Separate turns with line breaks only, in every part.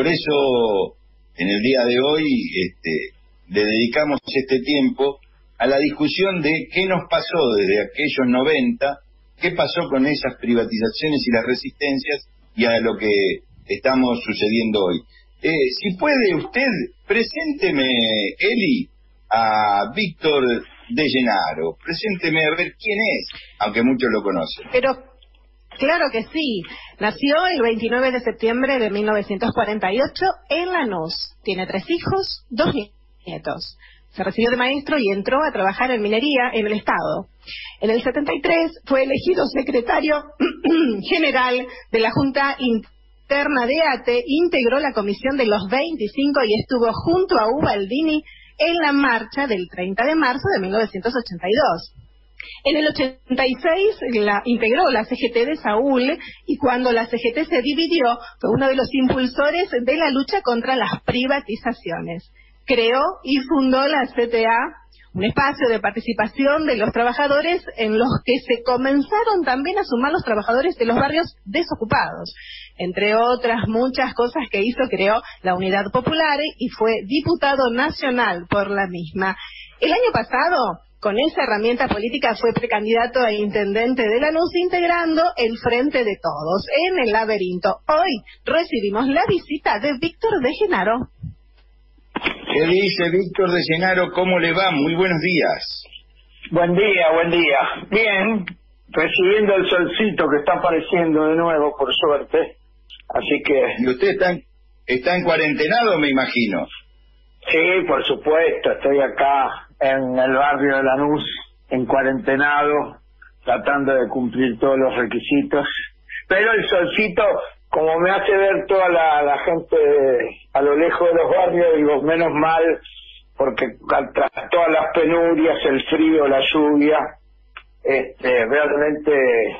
por eso en el día de hoy le dedicamos este tiempo a la discusión de qué nos pasó desde aquellos 90, qué pasó con esas privatizaciones y las resistencias y a lo que estamos sucediendo hoy. Si puede usted, presénteme, Eli, a Víctor de Llenaro. Presénteme a ver quién es, aunque muchos lo conocen.
Pero claro que sí. Nació el 29 de septiembre de 1948 en Lanús. Tiene 3 hijos, 2 nietos. Se recibió de maestro y entró a trabajar en minería en el Estado. En el 73 fue elegido secretario general de la Junta Interna de ATE, integró la comisión de los 25 y estuvo junto a Ubaldini en la marcha del 30 de marzo de 1982. En el 86 integró la CGT de Saúl y cuando la CGT se dividió fue uno de los impulsores de la lucha contra las privatizaciones. Creó y fundó la CTA, un espacio de participación de los trabajadores en los que se comenzaron también a sumar los trabajadores de los barrios desocupados. Entre otras muchas cosas que hizo, creó la Unidad Popular y fue diputado nacional por la misma. El año pasado, con esa herramienta política, fue precandidato a intendente de Lanús, integrando el Frente de Todos en el Laberinto. Hoy recibimos la visita de Víctor de Llenaro.
¿Qué dice Víctor de Llenaro? ¿Cómo le va? Muy buenos días.
Buen día, buen día. Bien, recibiendo el solcito que está apareciendo de nuevo, por suerte. Así que...
¿Y usted está en cuarentenado, me imagino?
Sí, por supuesto. Estoy acá en el barrio de Lanús, en cuarentenado, tratando de cumplir todos los requisitos. Pero el solcito, como me hace ver toda la gente a lo lejos de los barrios, digo, menos mal, porque tras todas las penurias, el frío, la lluvia, realmente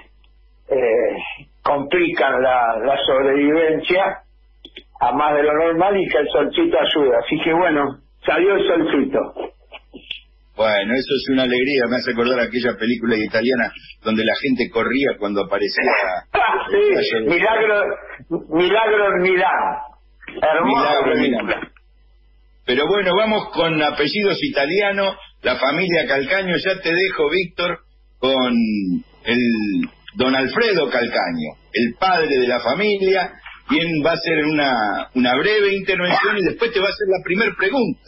complican la sobrevivencia a más de lo normal, y que el solcito ayuda. Así que bueno, salió el solcito.
Bueno, eso es una alegría, me hace acordar aquella película italiana donde la gente corría cuando aparecía...
sí, milagro en Milán. Hermosa película.
Pero bueno, vamos con apellidos italianos, la familia Calcaño. Ya te dejo, Víctor, con el don Alfredo Calcaño, el padre de la familia, quien va a hacer una breve intervención y después te va a hacer la primera pregunta.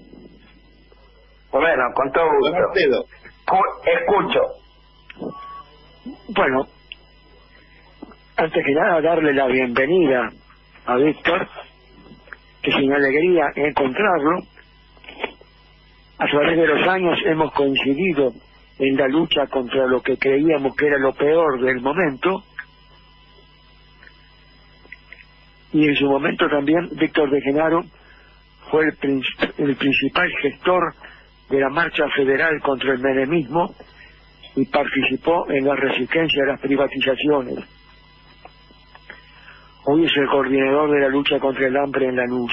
Bueno, con todo gusto. Escucho.
Bueno, antes que nada darle la bienvenida a Víctor, que sin alegría encontrarlo. A través de los años hemos coincidido en la lucha contra lo que creíamos que era lo peor del momento, y en su momento también Víctor de Llenaro fue el principal gestor de la marcha federal contra el menemismo y participó en la resistencia a las privatizaciones. Hoy es el coordinador de la lucha contra el hambre en Lanús.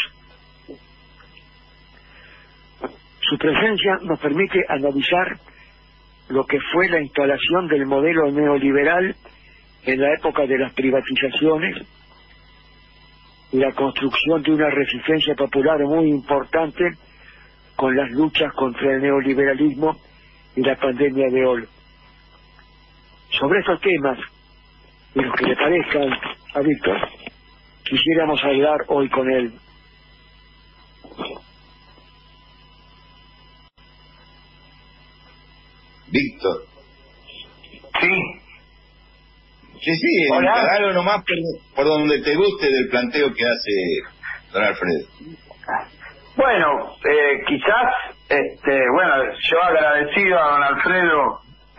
Su presencia nos permite analizar lo que fue la instalación del modelo neoliberal en la época de las privatizaciones y la construcción de una resistencia popular muy importante con las luchas contra el neoliberalismo y la pandemia de hoy. Sobre estos temas y los que le parezcan a Víctor, quisiéramos hablar hoy con él.
Víctor.
Sí.
Sí, encaralo nomás por donde te guste del planteo que hace don Alfredo.
Bueno, quizás, bueno, yo agradecido a don Alfredo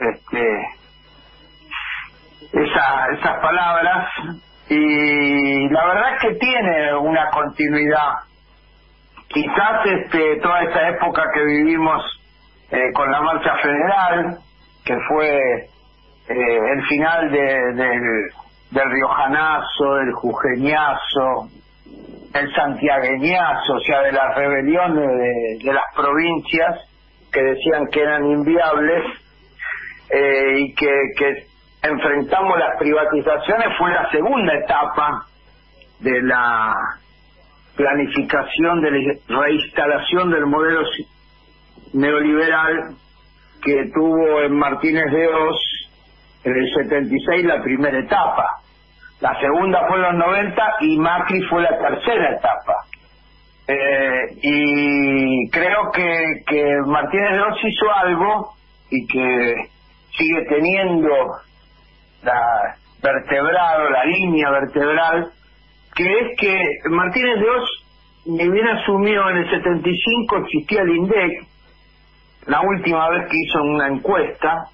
esas palabras, y la verdad es que tiene una continuidad. Quizás toda esta época que vivimos con la marcha federal, que fue el final del riojanazo, del jujeñazo, el santiagueñazo, o sea, de las rebeliones de las provincias que decían que eran inviables, y que enfrentamos las privatizaciones, fue la segunda etapa de la planificación de la reinstalación del modelo neoliberal que tuvo en Martínez de Oz en el 76 la primera etapa. La segunda fue en los 90 y Macri fue la tercera etapa. Y creo que Martínez de Oz hizo algo y que sigue teniendo la línea vertebral, que es que Martínez de Oz, ni bien asumió en el 75, existía el INDEC, la última vez que hizo una encuesta,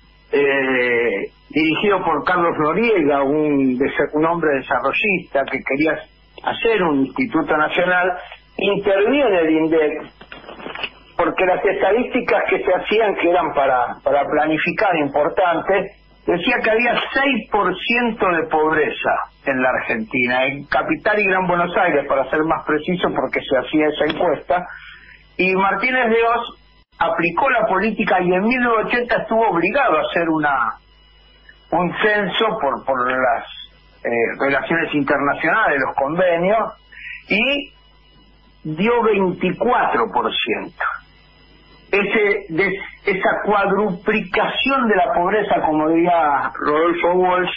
dirigido por Carlos Noriega, un hombre desarrollista que quería hacer un instituto nacional, interviene el INDEC, porque las estadísticas que se hacían, que eran para planificar importantes, decía que había 6% de pobreza en la Argentina, en Capital y Gran Buenos Aires, para ser más preciso, porque se hacía esa encuesta, y Martínez de Oz aplicó la política y en 1980 estuvo obligado a hacer un censo por las relaciones internacionales, los convenios, y dio 24%. Esa cuadruplicación de la pobreza, como diría Rodolfo Walsh,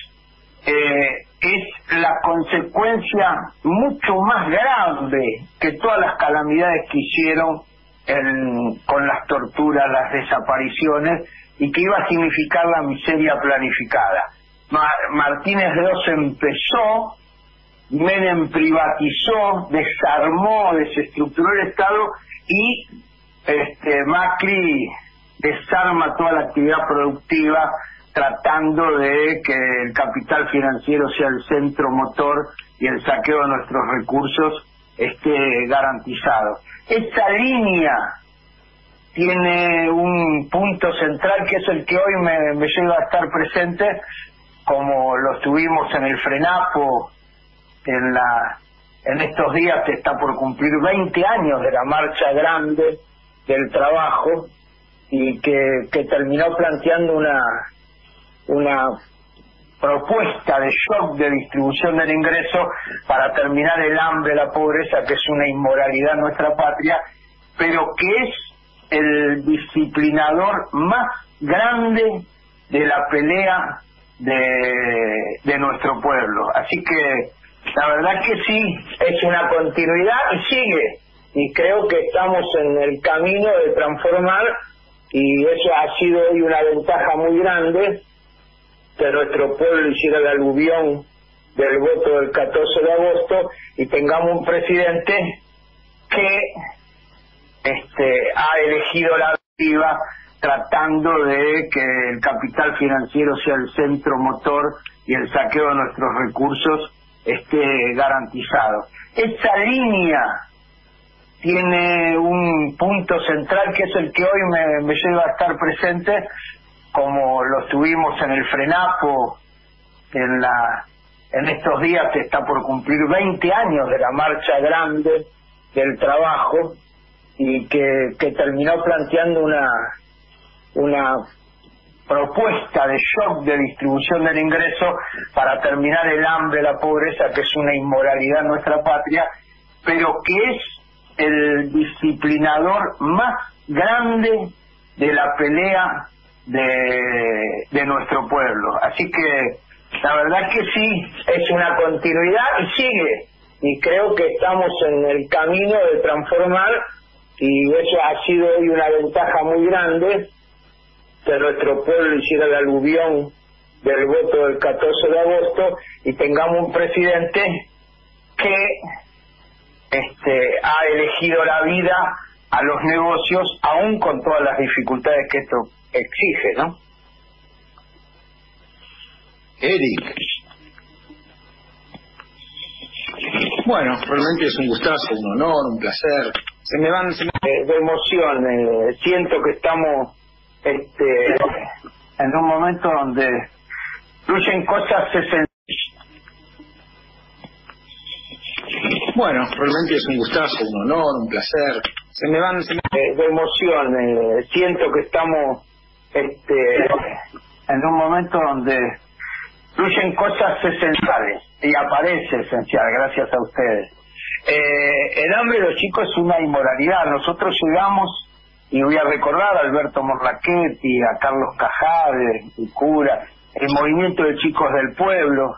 es la consecuencia mucho más grave que todas las calamidades que hicieron con las torturas, las desapariciones, y que iba a significar la miseria planificada. Martínez de Oz empezó, Menem privatizó, desarmó, desestructuró el Estado, y Macri desarma toda la actividad productiva, tratando de que el capital financiero sea el centro motor y el saqueo de nuestros recursos esté garantizado. Esta línea tiene un punto central, que es el que hoy me lleva a estar presente, como lo tuvimos en el FRENAPO. En estos días se está por cumplir 20 años de la marcha grande del trabajo, y que terminó planteando una propuesta de shock de distribución del ingreso para terminar el hambre, la pobreza, que es una inmoralidad en nuestra patria, pero que es el disciplinador más grande de la pelea de nuestro pueblo. Así que la verdad que sí, es una continuidad y sigue, y creo que estamos en el camino de transformar, y eso ha sido hoy una ventaja muy grande, que nuestro pueblo hiciera el aluvión del voto del 14 de agosto y tengamos un presidente que ha elegido la activa, tratando de que el capital financiero sea el centro motor y el saqueo de nuestros recursos esté garantizado. Esa línea tiene un punto central, que es el que hoy me lleva a estar presente, como lo tuvimos en el FRENAPO. En estos días se está por cumplir 20 años de la marcha grande del trabajo, y que terminó planteando una propuesta de shock de distribución del ingreso para terminar el hambre, la pobreza, que es una inmoralidad en nuestra patria, pero que es el disciplinador más grande de la pelea de nuestro pueblo. Así que la verdad que sí, es una continuidad y sigue, y creo que estamos en el camino de transformar, y eso ha sido hoy una ventaja muy grande, que nuestro pueblo hiciera el aluvión del voto del 14 de agosto y tengamos un presidente que ha elegido la vida a los negocios, aún con todas las dificultades que esto exige, ¿no?
Eric. Bueno, realmente es un gustazo, un honor, un placer.
De emoción, siento que estamos en un momento donde fluyen cosas esenciales.
Bueno, realmente es un gustazo, un honor, un placer.
De emoción, siento que estamos en un momento donde fluyen cosas esenciales, y aparece esencial, gracias a ustedes. El hambre de los chicos es una inmoralidad. Nosotros llegamos, y voy a recordar a Alberto Morlachetti, a Carlos Cajade, el cura, el movimiento de chicos del pueblo,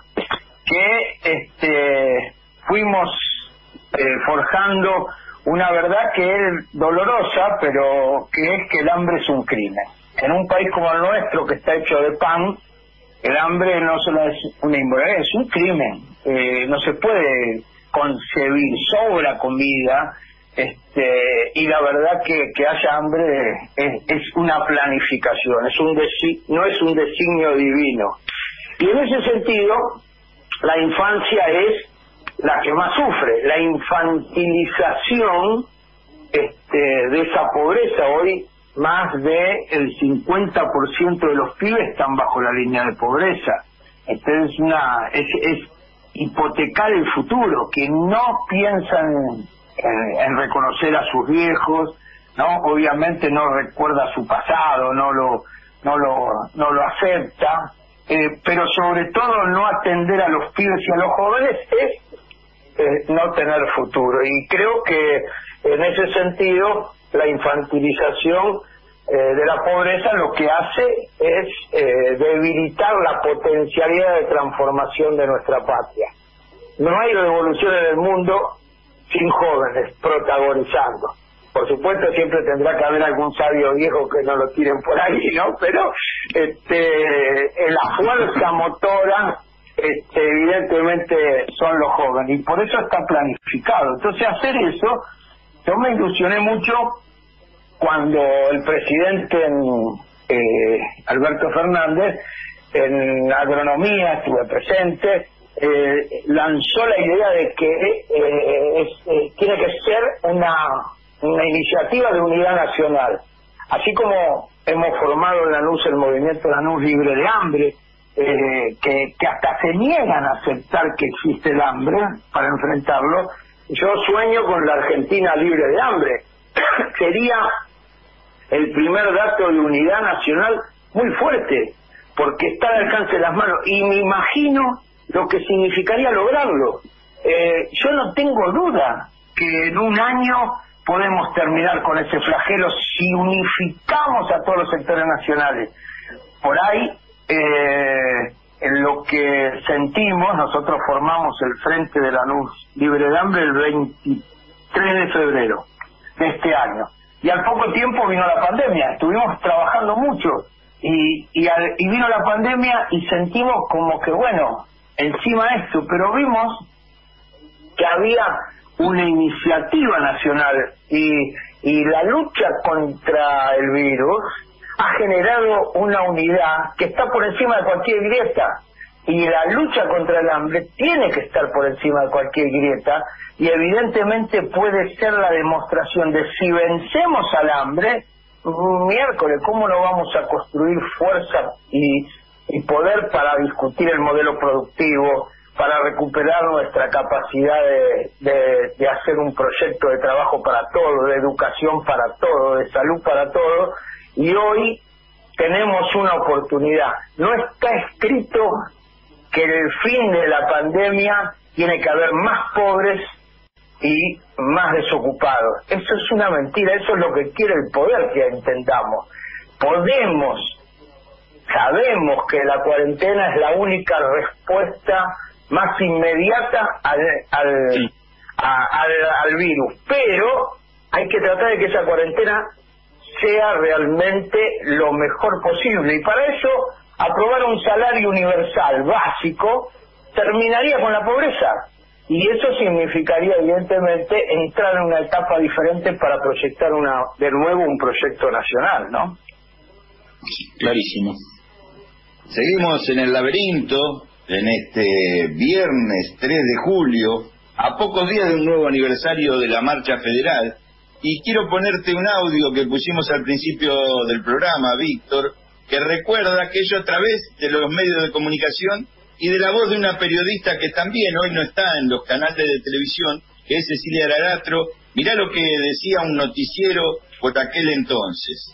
que fuimos forjando una verdad que es dolorosa, pero que es que el hambre es un crimen. En un país como el nuestro, que está hecho de pan, el hambre no solo es una inmoralidad, es un crimen. No se puede concebir, sobra comida, y la verdad que haya hambre es una planificación, no es un designio divino. Y en ese sentido, la infancia es la que más sufre, la infantilización de esa pobreza. Hoy más del 50% de los pibes están bajo la línea de pobreza. Entonces es hipotecar el futuro, que no piensan en reconocer a sus viejos, no, obviamente no recuerda su pasado, no lo acepta, pero sobre todo no atender a los pibes y a los jóvenes es no tener futuro. Y creo que en ese sentido la infantilización de la pobreza lo que hace es debilitar la potencialidad de transformación de nuestra patria. No hay revolución en el mundo sin jóvenes protagonizando. Por supuesto siempre tendrá que haber algún sabio viejo que no lo tiren por ahí, ¿no? Pero la fuerza motora evidentemente son los jóvenes, y por eso está planificado. Entonces hacer eso, yo me ilusioné mucho cuando el presidente Alberto Fernández, en agronomía estuve presente, lanzó la idea de que tiene que ser una iniciativa de unidad nacional. Así como hemos formado en Lanús el movimiento Lanús Libre de Hambre, que hasta se niegan a aceptar que existe el hambre para enfrentarlo, yo sueño con la Argentina libre de hambre. Sería el primer dato de unidad nacional muy fuerte, porque está al alcance de las manos, y me imagino lo que significaría lograrlo. Yo no tengo duda que en un año podemos terminar con ese flagelo si unificamos a todos los sectores nacionales. Por ahí, en lo que sentimos, nosotros formamos el Frente de Lanús Libre de Hambre el 23 de febrero de este año. Y al poco tiempo vino la pandemia, estuvimos trabajando mucho, y vino la pandemia y sentimos como que, bueno, encima de esto, pero vimos que había una iniciativa nacional, y la lucha contra el virus ha generado una unidad que está por encima de cualquier grieta, y la lucha contra el hambre tiene que estar por encima de cualquier grieta, y evidentemente puede ser la demostración de si vencemos al hambre, miércoles, ¿cómo no vamos a construir fuerza y poder para discutir el modelo productivo, para recuperar nuestra capacidad de hacer un proyecto de trabajo para todo, de educación para todo, de salud para todo? Y hoy tenemos una oportunidad. No está escrito que en el fin de la pandemia tiene que haber más pobres y más desocupados. Eso es una mentira, eso es lo que quiere el poder que entendamos. Sabemos que la cuarentena es la única respuesta más inmediata al virus, pero hay que tratar de que esa cuarentena sea realmente lo mejor posible, y para eso aprobar un salario universal básico terminaría con la pobreza, y eso significaría evidentemente entrar en una etapa diferente para proyectar de nuevo un proyecto nacional, ¿no?
Clarísimo. Seguimos en el laberinto en este viernes 3 de julio, a pocos días de un nuevo aniversario de la Marcha Federal, y quiero ponerte un audio que pusimos al principio del programa, Víctor, que recuerda aquello a través de los medios de comunicación y de la voz de una periodista que también hoy no está en los canales de televisión, que es Cecilia Araratro. Mirá lo que decía un noticiero por aquel entonces.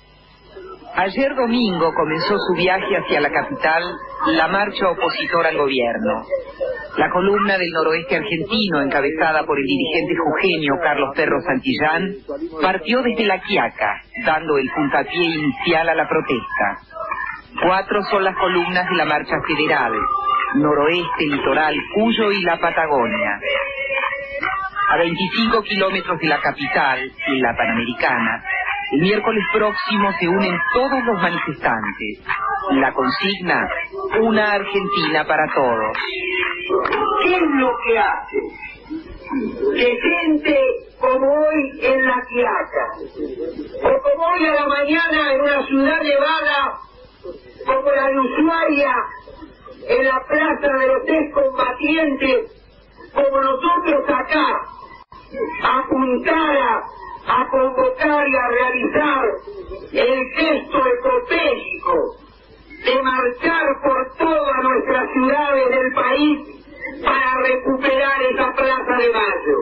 Ayer domingo comenzó su viaje hacia la capital la marcha opositora al gobierno. La columna del noroeste argentino, encabezada por el dirigente jujeño Carlos Perro Santillán, partió desde La Quiaca, dando el puntapié inicial a la protesta. 4 son las columnas de la marcha federal: noroeste, litoral, Cuyo y la Patagonia. A 25 kilómetros de la capital, en la Panamericana, el miércoles próximo se unen todos los manifestantes. La consigna: una Argentina para todos.
¿Qué es lo que hace que gente como hoy en La Quiaca, o como hoy a la mañana en una ciudad nevada como la de Ushuaia, en la plaza de los excombatientes, como nosotros acá, apuntara a convocar y a realizar el gesto estratégico de marchar por todas nuestras ciudades del país para recuperar esa Plaza de Mayo?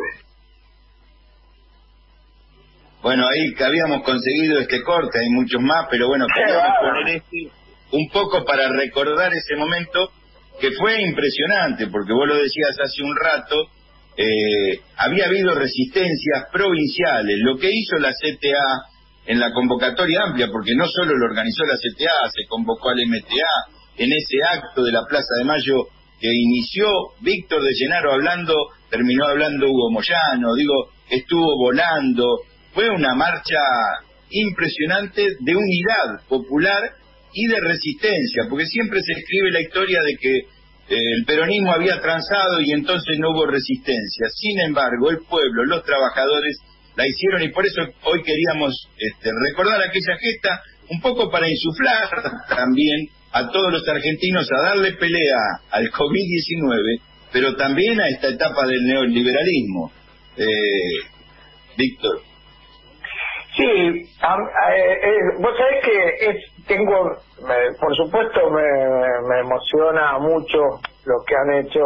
Bueno, ahí que habíamos conseguido este corte, hay muchos más, pero bueno, queríamos poner este un poco para recordar ese momento que fue impresionante, porque vos lo decías hace un rato, había habido resistencias provinciales. Lo que hizo la CTA en la convocatoria amplia, porque no solo lo organizó la CTA, se convocó al MTA, en ese acto de la Plaza de Mayo que inició Víctor de Llenaro hablando, terminó hablando Hugo Moyano, estuvo volando. Fue una marcha impresionante de unidad popular y de resistencia, porque siempre se escribe la historia de que el peronismo había transado y entonces no hubo resistencia. Sin embargo, el pueblo, los trabajadores la hicieron, y por eso hoy queríamos recordar aquella gesta, un poco para insuflar también a todos los argentinos a darle pelea al COVID-19, pero también a esta etapa del neoliberalismo. Víctor.
Sí, vos sabés que por supuesto me emociona mucho lo que han hecho,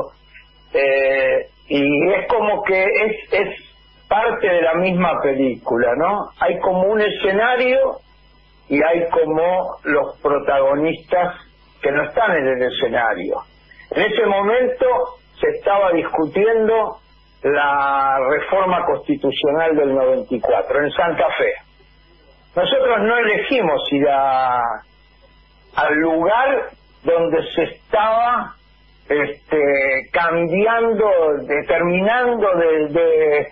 y es como que es parte de la misma película, ¿no? Hay como un escenario y hay como los protagonistas que no están en el escenario. En ese momento se estaba discutiendo la reforma constitucional del 94 en Santa Fe. Nosotros no elegimos ir al lugar donde se estaba cambiando, terminando de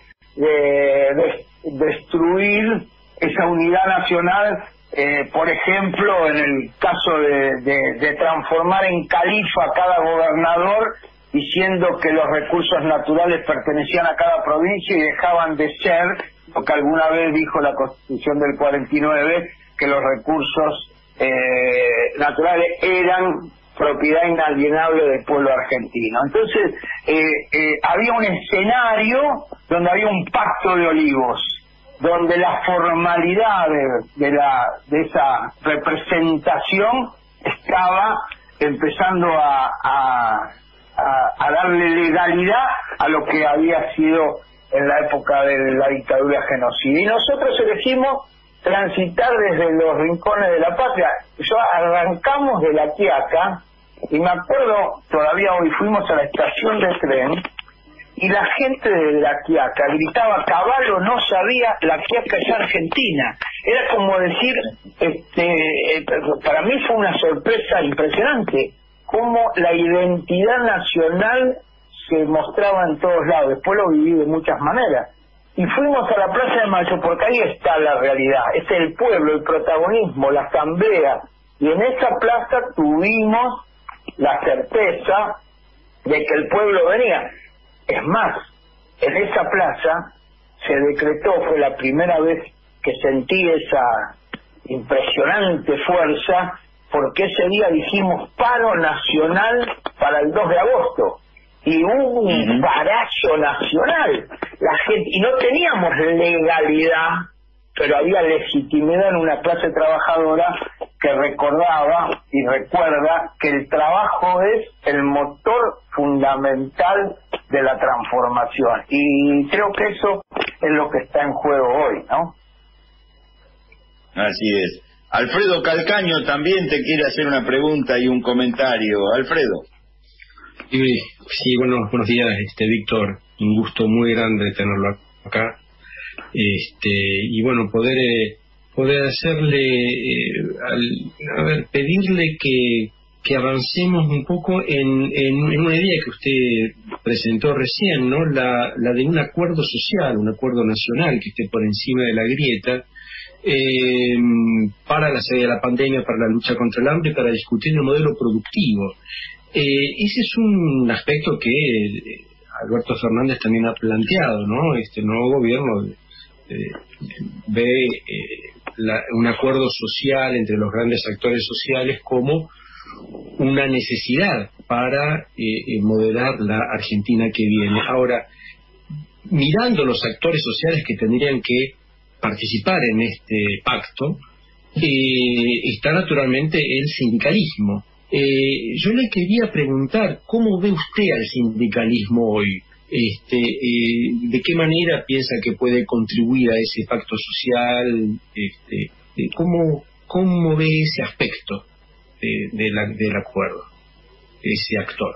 destruir esa unidad nacional, por ejemplo, en el caso de transformar en califa a cada gobernador, diciendo que los recursos naturales pertenecían a cada provincia y dejaban de ser, porque alguna vez dijo la Constitución del 49, que los recursos naturales eran propiedad inalienable del pueblo argentino. Entonces, había un escenario donde había un pacto de olivos, donde la formalidad de esa representación estaba empezando a darle legalidad a lo que había sido en la época de la dictadura genocida. Y nosotros elegimos transitar desde los rincones de la patria. Arrancamos de La Quiaca, y me acuerdo, todavía hoy fuimos a la estación de tren, y la gente de La Quiaca gritaba: Caballo no sabía, La Quiaca es Argentina. Era como decir, para mí fue una sorpresa impresionante, cómo la identidad nacional se mostraba en todos lados. Después lo viví de muchas maneras. Y fuimos a la Plaza de Mayo porque ahí está la realidad, es el pueblo, el protagonismo, la asamblea. Y en esa plaza tuvimos la certeza de que el pueblo venía. Es más, en esa plaza se decretó, fue la primera vez que sentí esa impresionante fuerza, porque ese día dijimos paro nacional para el 2 de agosto. Y hubo un parazo nacional. La gente, y no teníamos legalidad, pero había legitimidad en una clase trabajadora que recordaba y recuerda que el trabajo es el motor fundamental de la transformación. Y creo que eso es lo que está en juego hoy, ¿no?
Así es. Alfredo Calcaño también te quiere hacer una pregunta y un comentario. Alfredo.
Sí, buenos días, Víctor. Un gusto muy grande tenerlo acá. Y bueno, poder hacerle, pedirle que avancemos un poco en una idea que usted presentó recién, ¿no? La de un acuerdo social, un acuerdo nacional que esté por encima de la grieta, para la salida de la pandemia, para la lucha contra el hambre, para discutir el modelo productivo. Ese es un aspecto que Alberto Fernández también ha planteado, ¿no? Este nuevo gobierno ve un acuerdo social entre los grandes actores sociales como una necesidad para moderar la Argentina que viene. Ahora, mirando los actores sociales que tendrían que participar en este pacto, está naturalmente el sindicalismo. Yo le quería preguntar, ¿cómo ve usted al sindicalismo hoy? ¿De qué manera piensa que puede contribuir a ese pacto social? ¿Cómo ve ese aspecto del acuerdo, ese actor?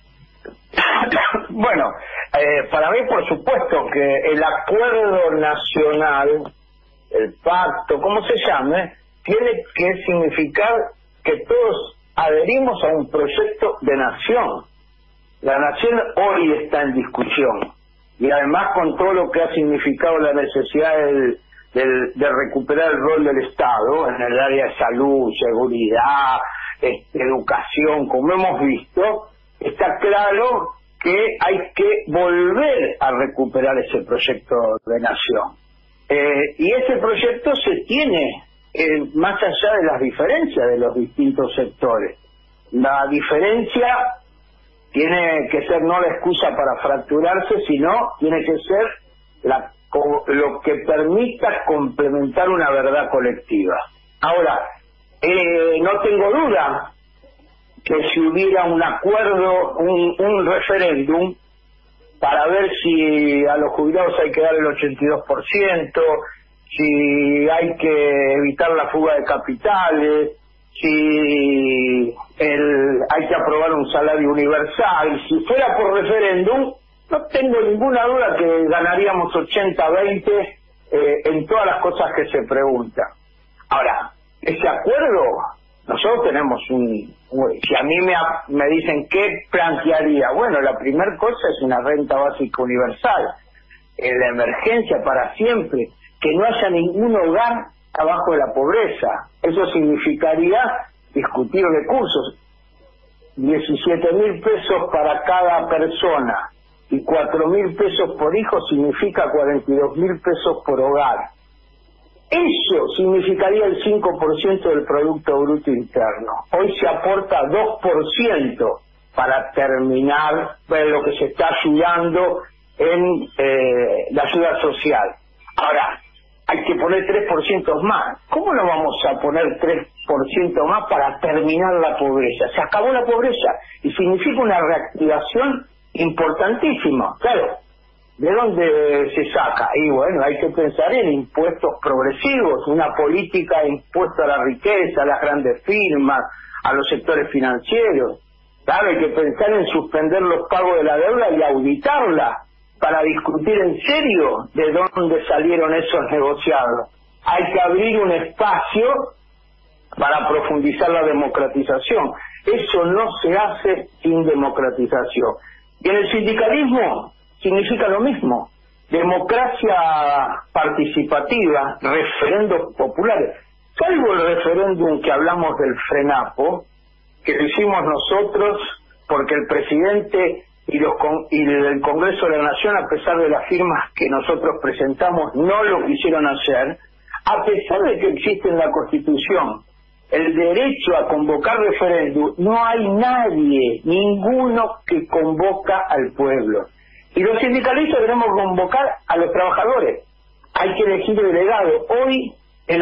Bueno, para mí, por supuesto, que el acuerdo nacional, el pacto, como se llame, tiene que significar que todos adherimos a un proyecto de nación. La nación hoy está en discusión, y además con todo lo que ha significado la necesidad de recuperar el rol del Estado en el área de salud, seguridad, educación, como hemos visto, está claro que hay que volver a recuperar ese proyecto de nación. Y ese proyecto se tiene más allá de las diferencias de los distintos sectores. La diferencia tiene que ser no la excusa para fracturarse, sino tiene que ser lo que permita complementar una verdad colectiva. Ahora, no tengo duda que si hubiera un acuerdo, un referéndum, para ver si a los jubilados hay que dar el 82%, si hay que evitar la fuga de capitales, si hay que aprobar un salario universal, si fuera por referéndum, no tengo ninguna duda que ganaríamos 80-20 en todas las cosas que se preguntan. Ahora, ese acuerdo, nosotros tenemos si a mí me dicen qué plantearía, bueno, la primera cosa es una renta básica universal, la emergencia para siempre, que no haya ningún hogar abajo de la pobreza. Eso significaría discutir recursos. 17.000 pesos para cada persona y 4.000 pesos por hijo significa 42.000 pesos por hogar. Eso significaría el 5% del Producto Bruto Interno. Hoy se aporta 2% para terminar lo que se está ayudando en la ayuda social. Ahora, hay que poner 3% más. ¿Cómo no vamos a poner 3% más para terminar la pobreza? Se acabó la pobreza y significa una reactivación importantísima. Claro, ¿de dónde se saca? Y bueno, hay que pensar en impuestos progresivos, una política de impuesto a la riqueza, a las grandes firmas, a los sectores financieros. Claro, hay que pensar en suspender los pagos de la deuda y auditarla para discutir en serio de dónde salieron esos negociados. Hay que abrir un espacio para profundizar la democratización. Eso no se hace sin democratización. Y en el sindicalismo significa lo mismo. Democracia participativa, referendos populares. Salvo el referéndum que hablamos del FRENAPO, que lo hicimos nosotros porque el presidente y el Congreso de la Nación, a pesar de las firmas que nosotros presentamos, no lo quisieron hacer, a pesar de que existe en la Constitución el derecho a convocar referéndum, no hay nadie, ninguno que convoca al pueblo. Y los sindicalistas queremos convocar a los trabajadores. Hay que elegir delegado. Hoy el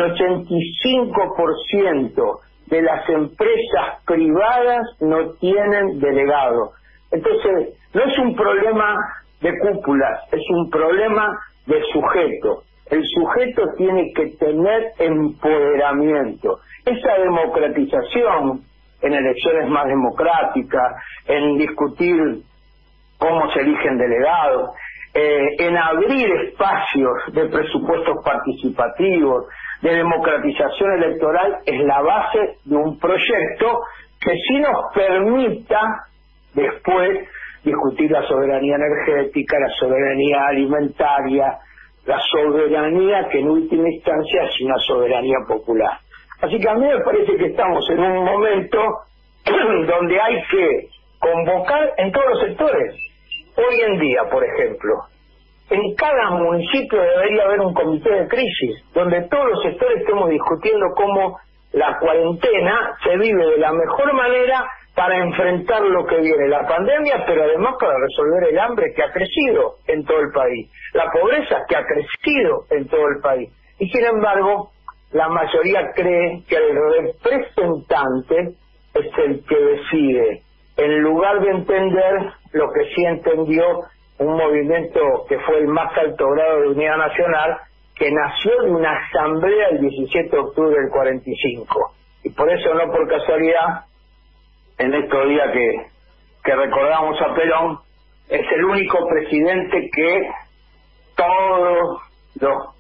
85% de las empresas privadas no tienen delegado. Entonces, no es un problema de cúpulas, es un problema de sujeto. El sujeto tiene que tener empoderamiento. Esa democratización en elecciones más democráticas, en discutir cómo se eligen delegados, en abrir espacios de presupuestos participativos, de democratización electoral, es la base de un proyecto que sí nos permita después discutir la soberanía energética, la soberanía alimentaria, la soberanía que en última instancia es una soberanía popular. Así que a mí me parece que estamos en un momento donde hay que convocar en todos los sectores. Hoy en día, por ejemplo, en cada municipio debería haber un comité de crisis, donde todos los sectores estemos discutiendo cómo la cuarentena se vive de la mejor manera para enfrentar lo que viene, la pandemia, pero además para resolver el hambre que ha crecido en todo el país, la pobreza que ha crecido en todo el país. Y sin embargo, la mayoría cree que el representante es el que decide, en lugar de entender lo que sí entendió un movimiento que fue el más alto grado de unidad nacional, que nació de una asamblea el 17 de octubre del 45. Y por eso, no por casualidad, en estos días que recordamos a Perón, es el único presidente que todos los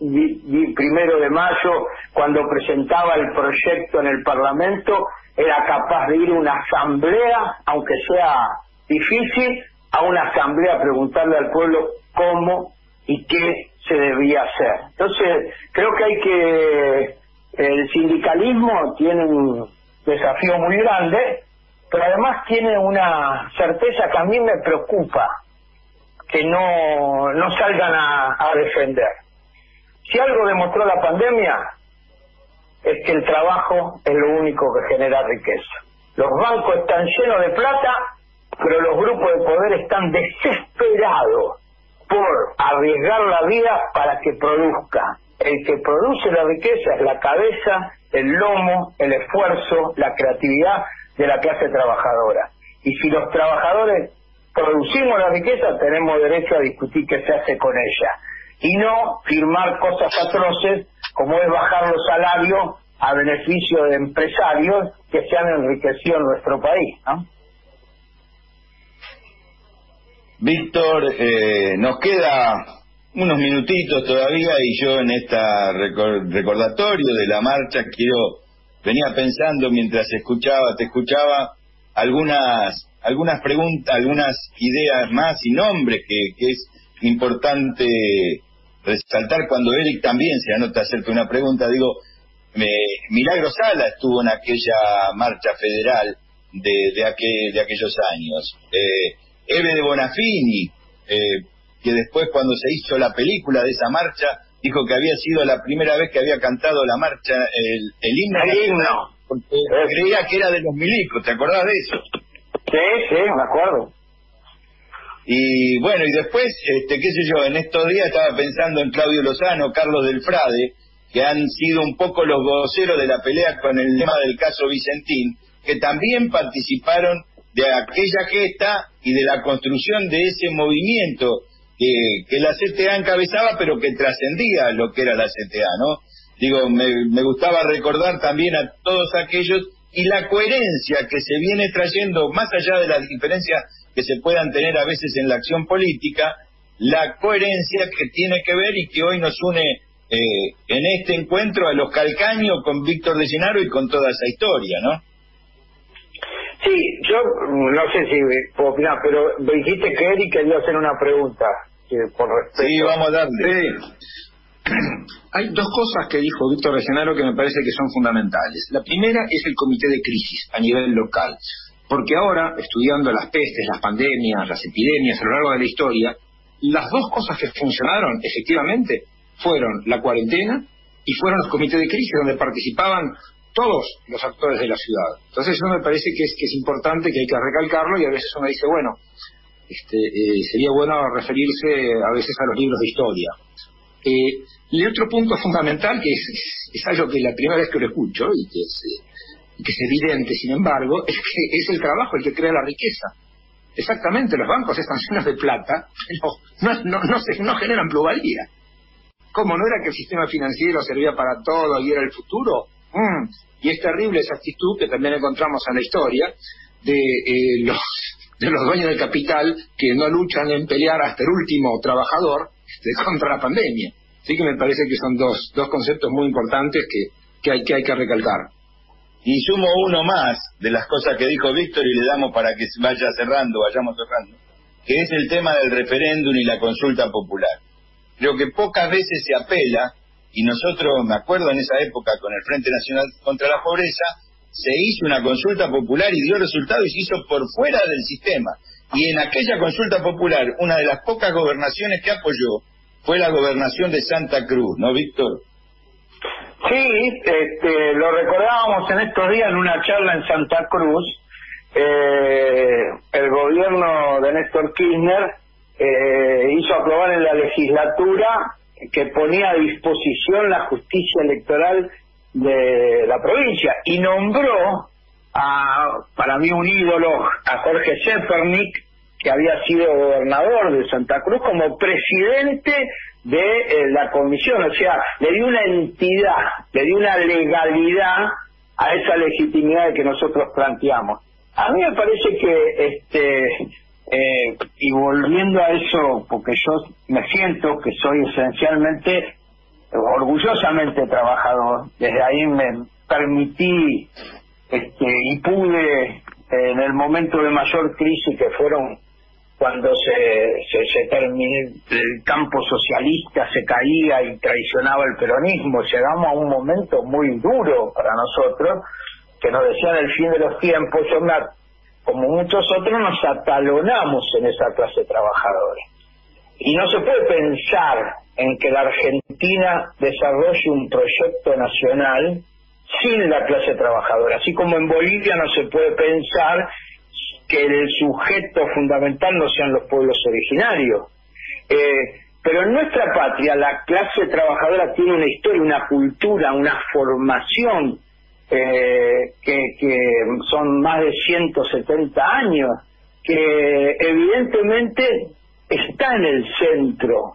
1 de mayo, cuando presentaba el proyecto en el Parlamento, era capaz de ir a una asamblea, aunque sea difícil, a una asamblea a preguntarle al pueblo cómo y qué se debía hacer. Entonces, creo que el sindicalismo tiene un desafío muy grande, pero además tiene una certeza que a mí me preocupa, que no salgan a defender. Si algo demostró la pandemia, es que el trabajo es lo único que genera riqueza. Los bancos están llenos de plata, pero los grupos de poder están desesperados por arriesgar la vida para que produzca. El que produce la riqueza es la cabeza, el lomo, el esfuerzo, la creatividad de la clase trabajadora. Y si los trabajadores producimos la riqueza, tenemos derecho a discutir qué se hace con ella. Y no firmar cosas atroces como es bajar los salarios a beneficio de empresarios que se han enriquecido en nuestro país, ¿no?
Víctor, nos queda unos minutitos todavía y yo en esta recordatorio de la marcha venía pensando mientras te escuchaba algunas preguntas, algunas ideas más y nombres que es importante resaltar cuando Eric también se anota a hacerte una pregunta. Digo, Milagro Sala estuvo en aquella marcha federal de aquellos años. Eve de Bonafini, que después cuando se hizo la película de esa marcha, dijo que había sido la primera vez que había cantado la marcha, el himno, porque creía que era de los milicos. ¿Te acordás de eso?
Sí, me acuerdo.
Y bueno, y después, qué sé yo, en estos días estaba pensando en Claudio Lozano, Carlos del Frade, que han sido un poco los voceros de la pelea con el tema del caso Vicentín, que también participaron de aquella gesta y de la construcción de ese movimiento que la CTA encabezaba, pero que trascendía lo que era la CTA, ¿no? Digo, me gustaba recordar también a todos aquellos y la coherencia que se viene trayendo, más allá de las diferencias que se puedan tener a veces en la acción política, la coherencia que tiene que ver y que hoy nos une en este encuentro a los Calcaño con Víctor de Llenaro y con toda esa historia, ¿no?
Sí, yo no sé si puedo opinar, pero me dijiste que Eric quería hacer una pregunta. Por respeto.
Sí, vamos a darle.
Sí. Hay dos cosas que dijo Víctor de Llenaro que me parece que son fundamentales. La primera es el comité de crisis a nivel local, porque ahora, estudiando las pestes, las pandemias, las epidemias a lo largo de la historia, las dos cosas que funcionaron efectivamente fueron la cuarentena y fueron los comités de crisis donde participaban todos los actores de la ciudad. Entonces eso me parece que es importante, que hay que recalcarlo, y a veces uno dice, bueno, sería bueno referirse a veces a los libros de historia. Y otro punto fundamental, que es algo que la primera vez que lo escucho y que es evidente, sin embargo, es que es el trabajo el que crea la riqueza. Exactamente, los bancos están llenos de plata, pero no generan plusvalía.
¿Cómo no era que el sistema financiero servía para todo y era el futuro? Y es terrible esa actitud que también encontramos en la historia de los dueños del capital que no luchan en pelear hasta el último trabajador contra la pandemia. Así que me parece que son dos conceptos muy importantes que hay que recalcar.
Y sumo uno más de las cosas que dijo Víctor y le damos para que vayamos cerrando, que es el tema del referéndum y la consulta popular. Creo que pocas veces se apela, y nosotros, me acuerdo en esa época con el Frente Nacional contra la Pobreza, se hizo una consulta popular y dio resultados y se hizo por fuera del sistema. Y en aquella consulta popular, una de las pocas gobernaciones que apoyó fue la gobernación de Santa Cruz, ¿no, Víctor?
Sí, lo recordábamos en estos días en una charla en Santa Cruz. El gobierno de Néstor Kirchner hizo aprobar en la legislatura que ponía a disposición la justicia electoral de la provincia y nombró para mí un ídolo, a Jorge Zefernik, que había sido gobernador de Santa Cruz, como presidente de la comisión. O sea, le dio una entidad, le dio una legalidad a esa legitimidad que nosotros planteamos. A mí me parece que y volviendo a eso, porque yo me siento que soy esencialmente, orgullosamente trabajador, desde ahí me permití y pude, en el momento de mayor crisis que fueron cuando se terminó, el campo socialista se caía y traicionaba el peronismo, llegamos a un momento muy duro para nosotros, que nos decían el fin de los tiempos. Como muchos otros, nos atalonamos en esa clase trabajadora. Y no se puede pensar en que la Argentina desarrolle un proyecto nacional sin la clase trabajadora. Así como en Bolivia no se puede pensar que el sujeto fundamental no sean los pueblos originarios. Pero en nuestra patria la clase trabajadora tiene una historia, una cultura, una formación que son más de 170 años, que evidentemente está en el centro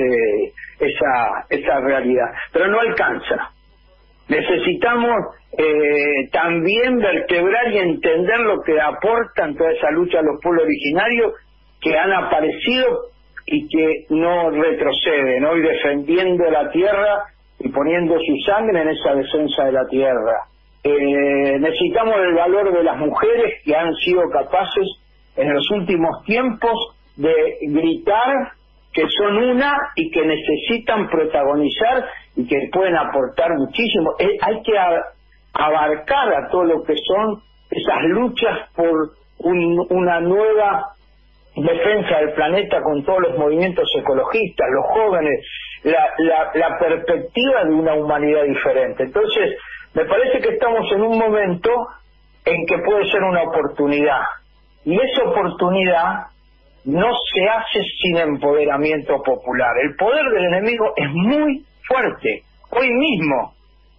esa realidad, pero no alcanza. Necesitamos también vertebrar y entender lo que aportan toda esa lucha a los pueblos originarios que han aparecido y que no retroceden, hoy defendiendo la tierra y poniendo su sangre en esa defensa de la tierra. Necesitamos el valor de las mujeres que han sido capaces en los últimos tiempos de gritar que son una y que necesitan protagonizar y que pueden aportar muchísimo. Hay que abarcar a todo lo que son esas luchas por una nueva defensa del planeta con todos los movimientos ecologistas, los jóvenes, la perspectiva de una humanidad diferente. Entonces, me parece que estamos en un momento en que puede ser una oportunidad, y esa oportunidad no se hace sin empoderamiento popular. El poder del enemigo es muy fuerte. Hoy mismo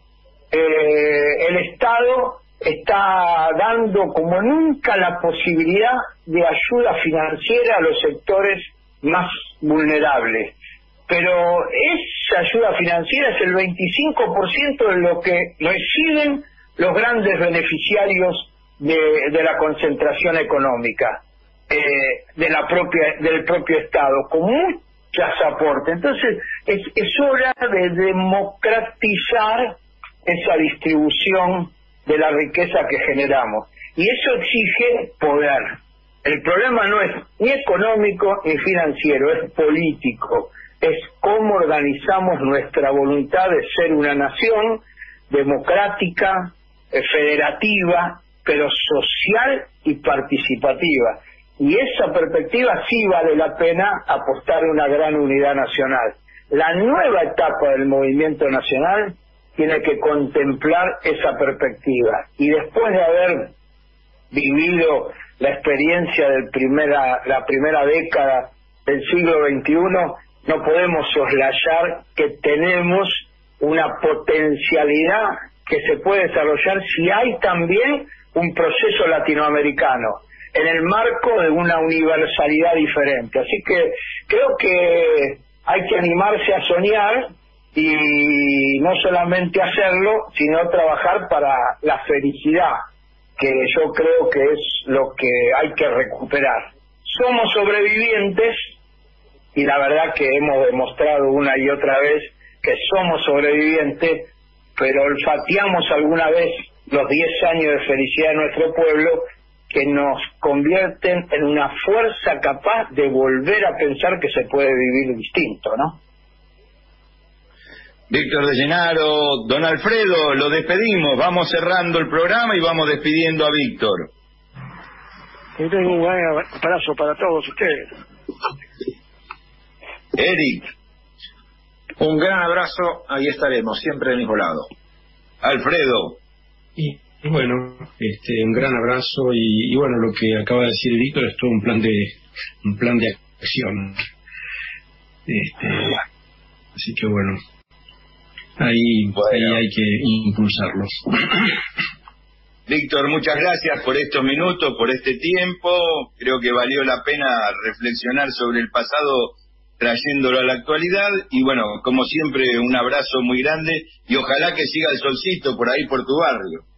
el Estado está dando como nunca la posibilidad de ayuda financiera a los sectores más vulnerables. Pero esa ayuda financiera es el 25% de lo que reciben los grandes beneficiarios de la concentración económica del propio Estado, con muchas aportes. Entonces es hora de democratizar esa distribución de la riqueza que generamos, y eso exige poder. El problema no es ni económico ni financiero, es político. Es cómo organizamos nuestra voluntad de ser una nación democrática, federativa, pero social y participativa. Y esa perspectiva sí vale la pena apostar a una gran unidad nacional. La nueva etapa del movimiento nacional tiene que contemplar esa perspectiva. Y después de haber vivido la experiencia de la primera década del siglo XXI, no podemos soslayar que tenemos una potencialidad que se puede desarrollar si hay también un proceso latinoamericano en el marco de una universalidad diferente. Así que creo que hay que animarse a soñar y no solamente hacerlo, sino trabajar para la felicidad, que yo creo que es lo que hay que recuperar. Somos sobrevivientes, y la verdad que hemos demostrado una y otra vez que somos sobrevivientes, pero olfateamos alguna vez los 10 años de felicidad de nuestro pueblo, que nos convierten en una fuerza capaz de volver a pensar que se puede vivir distinto, ¿no?
Víctor de Llenaro, don Alfredo, lo despedimos, vamos cerrando el programa y vamos despidiendo a Víctor.
Que tengo un gran abrazo para todos ustedes.
Eric.
Un gran abrazo, ahí estaremos, siempre de mismo lado.
Alfredo.
Y bueno, un gran abrazo y bueno, lo que acaba de decir Víctor es todo un plan de acción. Así que bueno, ahí hay que impulsarlos.
Víctor, muchas gracias por estos minutos, por este tiempo. Creo que valió la pena reflexionar sobre el pasado trayéndolo a la actualidad. Y bueno, como siempre, un abrazo muy grande y ojalá que siga el solcito por ahí por tu barrio.